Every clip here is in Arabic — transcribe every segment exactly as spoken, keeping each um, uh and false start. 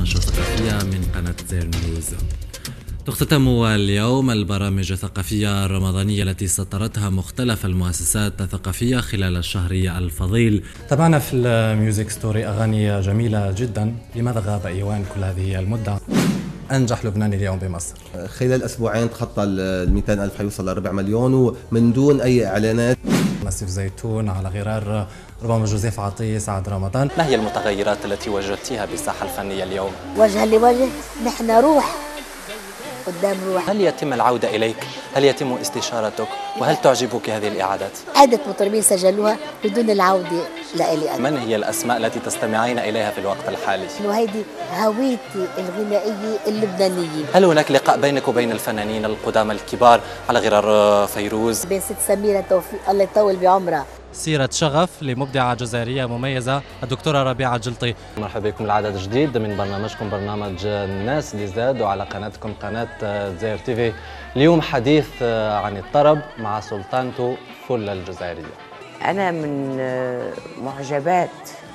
نشرة ثقافية من قناة زير نيوز. تختتم اليوم البرامج الثقافية الرمضانية التي سطرتها مختلف المؤسسات الثقافية خلال الشهر الفضيل. تابعنا في الميوزك ستوري أغاني جميلة جدا. لماذا غاب إيوان كل هذه المدة؟ أنجح لبناني اليوم بمصر. خلال أسبوعين تخطى ال مئتين ألف، حيوصل لربع مليون ومن دون أي إعلانات. نسيف زيتون على غرار ربما جوزيف عطية سعد رمضان. ما هي المتغيرات التي وجدتيها بالساحة الفنية اليوم؟ وجها لوجه، نحن روح قدام روح. هل يتم العودة إليك؟ هل يتم استشارتك؟ وهل تعجبك هذه الإعادات؟ عدة مطربين سجلوها بدون العودة لإلي أنا. من هي الأسماء التي تستمعين إليها في الوقت الحالي؟ وهيدي هويتي الغنائية اللبنانية. هل هناك لقاء بينك وبين الفنانين القدامى الكبار على غرار فيروز؟ بين ست سميرة توفيق الله يطول بعمرها. سيرة شغف لمبدعة جزائرية مميزة الدكتورة ربيعة جلطي. مرحبا بكم لعدد جديد من برنامجكم برنامج الناس اللي زاد وعلى قناتكم قناة زير تيفي. اليوم حديث عن الطرب مع سلطانته فل الجزائرية. أنا من معجبات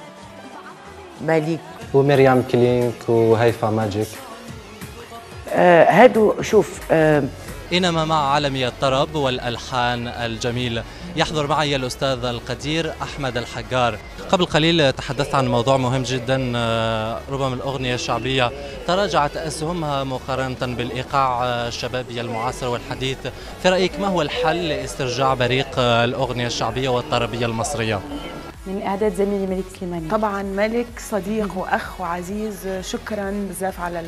مالك ومريم كلينك وهيفا ماجيك. آه هادو شوف آه إنما مع عالمي الطرب والألحان الجميل يحضر معي الأستاذ القدير أحمد الحجار. قبل قليل تحدثت عن موضوع مهم جدا، ربما الأغنية الشعبية تراجعت أسهمها مقارنة بالإيقاع الشبابي المعاصر والحديث. في رأيك ما هو الحل لاسترجاع بريق الأغنية الشعبية والطربية المصرية؟ من إعداد زميلي ملك سليماني. طبعا ملك صديق وأخ وعزيز، شكرا بزاف على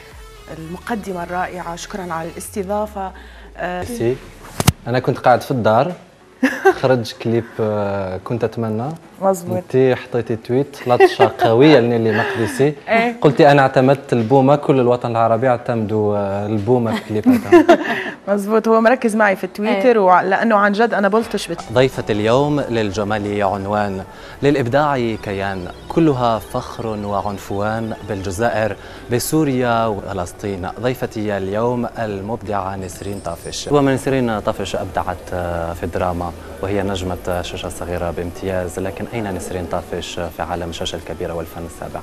المقدمة الرائعة، شكرا على الاستضافة. أه أنا كنت قاعد في الدار، خرج كليب كنت أتمنى. مظبوط. أنت حطيتي تويت لطشة قوية لنيلي مقدسي. قلتي أنا اعتمدت البومة، كل الوطن العربي اعتمدوا البومة في كليباتها. مظبوط، هو مركز معي في التويتر ولأنه عن جد أنا بلطش بت... ضيفة اليوم للجمال عنوان، للإبداع كيان، كلها فخر وعنفوان بالجزائر بسوريا وفلسطين. ضيفتي اليوم المبدعة نسرين طافش. ومن نسرين طافش أبدعت في الدراما وهي نجمة شاشة صغيرة بامتياز، لكن أين نسرين طافش في عالم الشاشة الكبيرة والفن السابع؟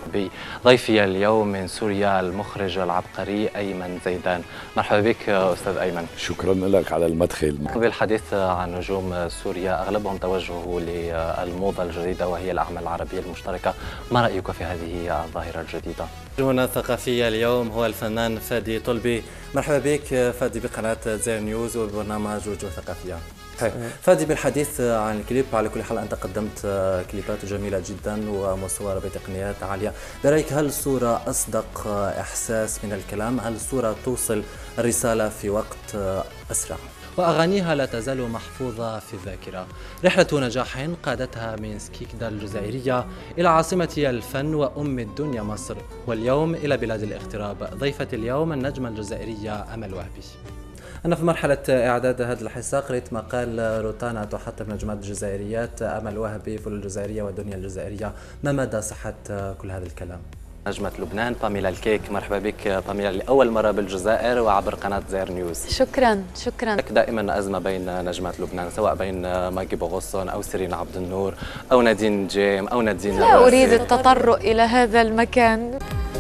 ضيفي اليوم من سوريا المخرج العبقري أيمن زيدان. مرحبا بك أستاذ أيمن. شكرا لك على المدخل. بالحديث عن نجوم سوريا أغلبهم توجهوا للموضة الجديدة وهي الأعمال العربية المشتركة، ما رأيك في هذه الظاهرة الجديدة؟ نجمنا الثقافية اليوم هو الفنان فادي طلبي. مرحبا بك فادي بقناة زير نيوز وبرنامج وجوه ثقافية. فادي، بالحديث عن الكليب، على كل حال أنت قدمت كليبات جميلة جدا ومصورة بتقنيات عالية. برأيك هل الصورة أصدق إحساس من الكلام؟ هل الصورة توصل الرسالة في وقت أسرع؟ وأغانيها لا تزال محفوظة في الذاكرة. رحلة نجاح قادتها من سكيكدا الجزائرية إلى عاصمة الفن وأم الدنيا مصر، واليوم إلى بلاد الاغتراب. ضيفة اليوم النجمة الجزائرية أمل وهبي. أنا في مرحلة إعداد هذه الحصة قرأت مقال روتانا تحطم نجمات الجزائريات أمل وهبي فل الجزائرية والدنيا الجزائرية. ما مدى صحة كل هذا الكلام؟ نجمة لبنان باميلا الكيك. مرحبا بك باميلا، لأول مرة بالجزائر وعبر قناة زير نيوز. شكرا شكرا. دائما أزمة بين نجمات لبنان، سواء بين ماجي بوغوسون أو سيرين عبد النور أو نادين جيم أو نادين. لا أريد التطرق إلى هذا المكان.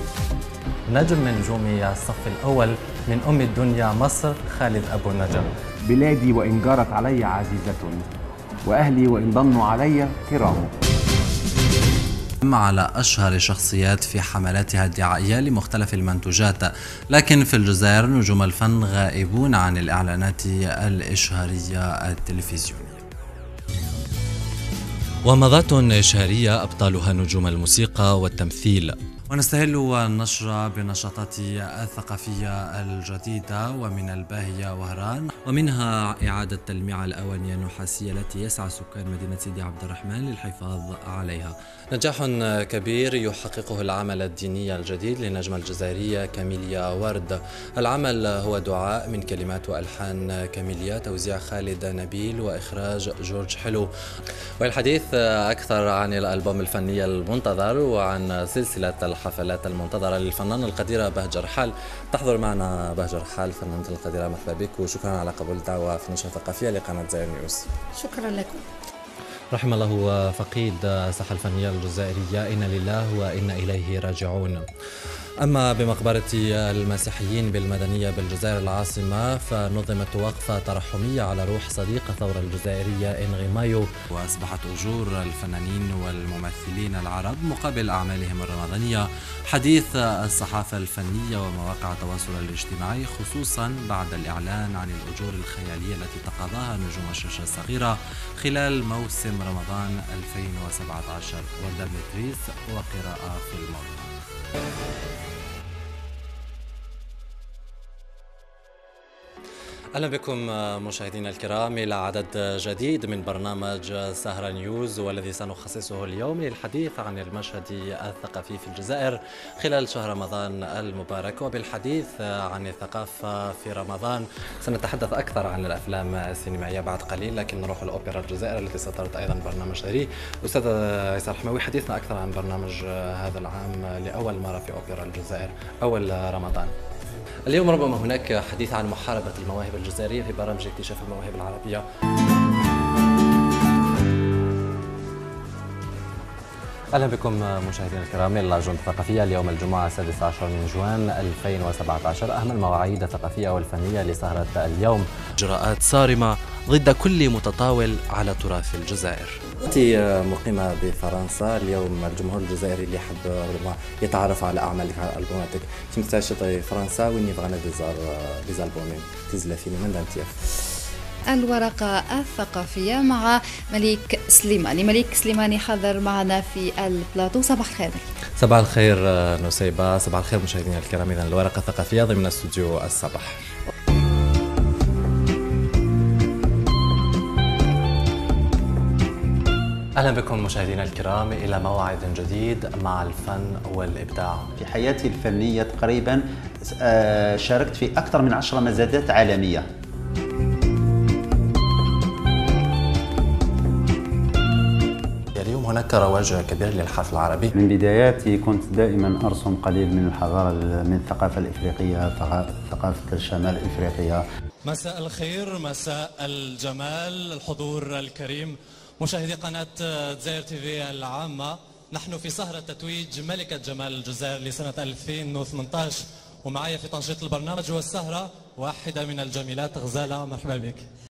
نجم من نجوم الصف الأول من أم الدنيا مصر خالد أبو النجم. بلادي وإن جارت علي عزيزة، وأهلي وإن ضنوا علي كرام. على أشهر شخصيات في حملاتها الدعائية لمختلف المنتوجات، لكن في الجزائر نجوم الفن غائبون عن الإعلانات الإشهارية التلفزيونية. ومضات إشهارية أبطالها نجوم الموسيقى والتمثيل. ونستهل النشر بالنشاطات الثقافية الجديدة، ومن الباهية وهران، ومنها إعادة تلميع الأواني النحاسية التي يسعى سكان مدينة سيدي عبد الرحمن للحفاظ عليها. نجاح كبير يحققه العمل الديني الجديد للنجمة الجزائرية كاميليا ورد. العمل هو دعاء من كلمات وألحان كاميليا، توزيع خالد نبيل وإخراج جورج حلو. والحديث أكثر عن الألبوم الفني المنتظر وعن سلسلة الحفلات المنتظرة للفنانة القديرة بهجر حال. تحضر معنا بهجر حال فنانة القديرة. مرحبا بك وشكرا على قبول الدعوة في النشرة الثقافية لقناة زير نيوز. شكرا لكم. رحم الله فقيد الساحة الفنية الجزائرية، إنا لله وإنا إليه راجعون. أما بمقبرة المسيحيين بالمدنية بالجزائر العاصمة فنظمت وقفة ترحمية على روح صديق الثورة الجزائرية إنغي مايو، وأصبحت أجور الفنانين والممثلين العرب مقابل أعمالهم الرمضانية حديث الصحافة الفنية ومواقع التواصل الاجتماعي، خصوصا بعد الإعلان عن الأجور الخيالية التي تقاضاها نجوم الشاشة الصغيرة خلال موسم رمضان ألفين وسبعة عشر. وردة بن وقراءة في الموضوع. أهلا بكم مشاهدينا الكرام إلى عدد جديد من برنامج سهرة نيوز، والذي سنخصصه اليوم للحديث عن المشهد الثقافي في الجزائر خلال شهر رمضان المبارك. وبالحديث عن الثقافة في رمضان سنتحدث أكثر عن الأفلام السينمائية بعد قليل، لكن نروح الأوبرا الجزائر التي سطرت أيضا برنامج ثري. أستاذ عيسى الحموي، حديثنا أكثر عن برنامج هذا العام لأول مرة في أوبرا الجزائر أول رمضان. اليوم ربما هناك حديث عن محاربة المواهب الجزائرية في برامج اكتشاف المواهب العربية. أهلا بكم مشاهدينا الكرام إلى الأجندة الثقافية. اليوم الجمعة السادس عشر من جوان ألفين وسبعة عشر، أهم المواعيد الثقافية والفنية لسهرة اليوم. إجراءات صارمة ضد كل متطاول على تراث الجزائر. أنت مقيمة بفرنسا، اليوم الجمهور الجزائري اللي يحب ربما يتعرف على أعمالك على ألبوماتك تمتعشي فرنسا وين فغانا ديزار ديزالبومين تزلفيني من دانتيف. الورقة الثقافية مع مليك سليماني. مليك سليماني حضر معنا في البلاطو. صباح الخير. صباح الخير نسيبة، صباح الخير مشاهدينا الكرام. إذن الورقة الثقافية ضمن استوديو الصباح. أهلا بكم مشاهدينا الكرام إلى موعد جديد مع الفن والإبداع. في حياتي الفنية تقريبا شاركت في أكثر من عشر مزادات عالمية. اليوم هناك رواج كبير للحفل العربي. من بداياتي كنت دائما أرسم قليل من الحضارة، من الثقافة الإفريقية، ثقافة الشمال الإفريقية. مساء الخير، مساء الجمال، الحضور الكريم مشاهدي قناة دزاير تي في العامة. نحن في سهرة تتويج ملكة جمال الجزائر لسنة ألفين وثمانية عشر، ومعي في تنشيط البرنامج والسهرة واحدة من الجميلات، غزالة. مرحبا بك.